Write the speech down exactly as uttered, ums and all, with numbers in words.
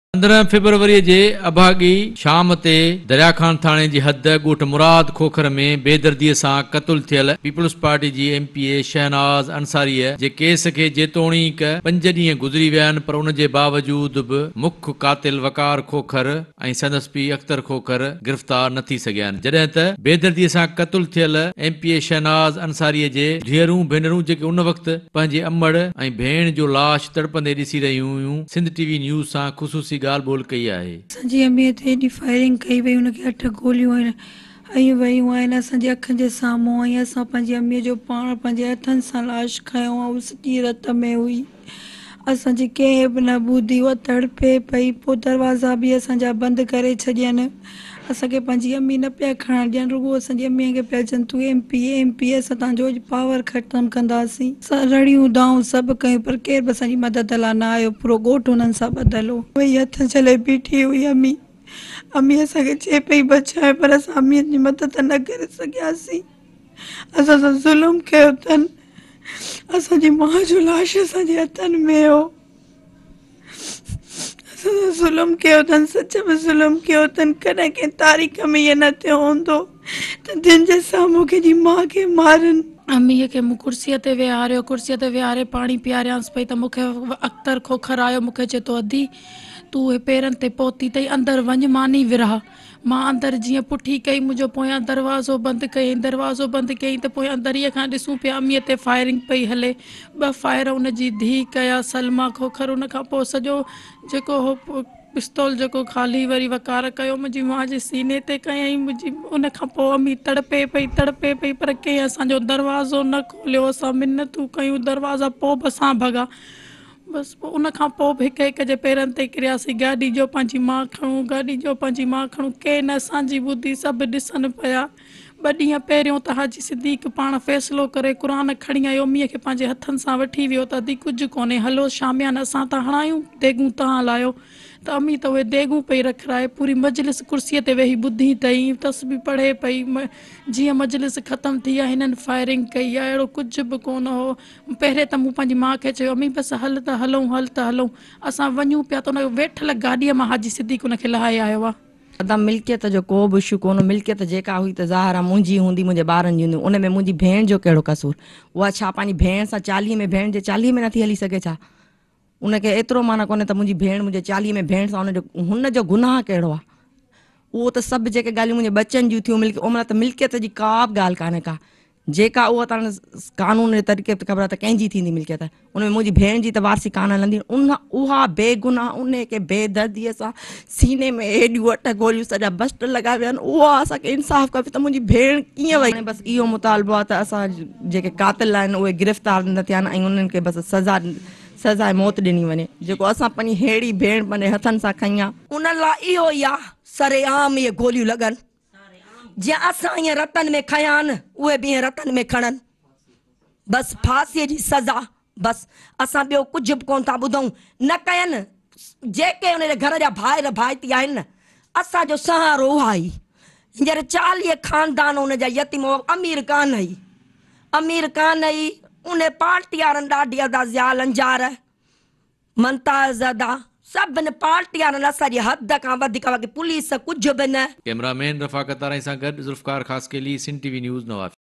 पंद्रहं फरवरी जे अभागी शाम ते दरिया खान थाणे जी हद ॻोठ मुराद खोखर में बेदर्दीअ सां क़तल थियल पीपल्स पार्टी जी एमपीए शहनाज अंसारीअ जे केस खे जेतोणीक पंज ॾींहं गुज़री विया आहिनि, पर उन जे बावजूद बि मुख्य कातिल वकार खोखर ऐं संदसि पीउ अख्तर खोखर गिरफ़्तार न थी सघिया आहिनि। जॾहिं त बेदर्दीअ सां क़तल थियल एमपीए शहनाज अंसारीअ जे धीअरूं भेनरूं जेके उन वक़्तु पंहिंजे अमड़ ऐं भेण जो लाश तड़पंदे ॾिसी रहियूं हुयूं, सिंध टीवी न्यूज़ सां ख़ुसूसी ॻाल्हि ॿोल कई आहे। असांजी अमीअ ते एॾी फायरिंग कई वई, हुनखे अठ गोलियूं हयूं वयूं आहिनि असांजे अखियुनि जे साम्हूं। ऐं असां पंहिंजी अमीअ जो पाण पंहिंजे हथनि सां लाश खयो ऐं उहा सॼी रत में हुई। असांजी कंहिं बि न ॿुधी, उहा तड़पे पई। पोइ दरवाज़ा बि असांजा बंदि करे छॾियनि, असांखे पंहिंजी अमी न पिया खणणु ॾियनि, रुॻो असांजी अमीअ खे पिया चवनि तूं एम पी एम पी असां तव्हांजो पावर ख़तमु कंदासीं। असां रड़ियूं दाऊं सभु कयूं, पर केर बि असांजी मदद लाइ न आयो। पूरो ॻोठु हुननि सां ॿधल हो। वही हथ चले बीठी हुई अमी। अमी असांखे चए पई बचाए, पर असां अमीअ जी मदद न करे सघियासीं। असां सां ज़ुल्म कयो अथनि। असांजी माउ जो लाश असांजे हथनि में हो। असां सां ज़ुल्म कयो अथनि, सच में ज़ुल्म कयो अथनि। कॾहिं कंहिं तारीख़ में ईअं न थियो हूंदो त दिन जे साम्हूं कंहिंजी माउ खे मारनि। अमीअ खे मूं कुर्सीअ ते वेहारियो, कुर्सीअ ते वेहारे पाणी पीआरियांसि पई त मूंखे अख्तर खोखर आयो, मूंखे चए थो अधी तूं पेरनि ते पहुती अथई, अंदरि वञ मानी विरहा। मां अंदरि जीअं पुठी कई, मुंहिंजो पोयां दरवाज़ो बंदि कयईं, दरवाज़ो बंदि कयईं त पोयां दरीअ खां ॾिसूं पिया अमीअ ते फायरिंग पई हले। ॿ फायर उन जी धीउ कया सलमा खोखर। उन खां पोइ सॼो जेको हो पिस्तौल जेको ख़ाली वरी वकार कयो, मुंहिंजी माउ जे सीने ते कयईं। मुंहिंजी उन खां पोइ अमी तड़पे पई तड़पे पई पर कंहिं असांजो दरवाज़ो न खोलियो। असां मिनतूं कयूं, दरवाज़ा पोइ बि असां भॻा। बसि पोइ उन खां पोइ बि हिक हिक जे पेरनि ते किरियासीं। गाॾी जो पंहिंजी माउ खणूं, गाॾी जो पंहिंजी माउ खणूं, कंहिं न असांजी ॿुधी। सभु ॾिसनि पिया। ॿ ॾींहं पहिरियों त हाजी सिद्दीक़ पाण फ़ैसिलो करे क़ुर खणी आयो, अमीअ खे पंहिंजे हथनि सां वठी वियो त अधी कुझु कोन्हे, हलो शामियान असां त हणायूं, देगूं तव्हां लाहियो। त अमी त उहे देगूं पई रखाए, पूरी मजलिस कुर्सीअ ते वेही ॿुधी अथई, तस्बी पढ़े पई। जीअं मजलिस ख़तमु थी आहे हिननि फायरिंग कई आहे, अहिड़ो कुझु बि कोन हो। पहिरें त मूं पंहिंजी माउ खे चयो अमी बसि हल त हलूं हल त हलूं। असां वञूं पिया त उन वेठल गाॾीअ मां हाजी सिद्दीक़ उनखे लहाए आयो आहे। अदा मिल्कियत जो को बि इशू कोन, मिल्कियत जेका हुई त ज़ाहिर मुंहिंजी हूंदी, मुंहिंजे ॿारनि जी हूंदी। उन में मुंहिंजी भेण जो कहिड़ो कसूर? उहा छा पंहिंजी भेण सां चालीहे में, भेण जे चालीहे में नथी हली सघे छा? उनखे एतिरो माना कोन्हे त मुंहिंजी भेण मुंहिंजे चालीहे में भेण सां हुनजो हुनजो गुनाह कहिड़ो आहे? उहो त सभु जेके ॻाल्हियूं मुंहिंजे बचनि जूं थियूं, मिल्क उन त मिल्कियत जी का बि ॻाल्हि कान्हे का जेका उहा त कानून जे तरीक़े ते ख़बर आहे त कंहिंजी थींदी मिल्कियत। उन में मुंहिंजी भेण जी त वारसी कान हलंदी। उन उहा बेगुनाह उन खे बेदर्दीअ सां सीने में हेॾियूं अठ गोलियूं सॼा बस्ट लॻाए विया आहिनि। उहा असांखे इंसाफ़ खपे त मुंहिंजी भेण कीअं वई। बसि इहो मुतालबो आहे त असां जेके कातिल आहिनि उहे गिरफ़्तार न थिया आहिनि ऐं उन्हनि खे बसि सज़ा सज़ाए मौत ॾिनी वञे, जेको असां पंहिंजी हेड़ी भेण पंहिंजे हथनि सां खई आहे। उन लाइ इहो ई आहे सरेआम इहे गोलियूं लॻनि, जीअं असां ईअं रतन में खया आहिनि उहे बि ईअं रतन में खणनि। बसि फांसीअ जी सज़ा, बसि असां ॿियो कुझु बि कोन था ॿुधूं। न कयनि जेके उन घर जा भाइर भाइती आहिनि न, असांजो सहारो उहा ई। हींअर चालीह ख़ानदान उन जा यतीम, अमीर कान हुई, अमीर कान हुई। उन पार्टी वारनि ॾाढी अदा ज़्याल अंजार मुमताज़ अदा सभिनि पार्टी वारनि असांजी हद खां वधीक पुलिस कुझु बि न। कैमरामैन रफ़ाकत ताराई सां गॾु ज़ुल्फ़कार ख़ासकेली, सिंध टीवी न्यूज़ नवाब।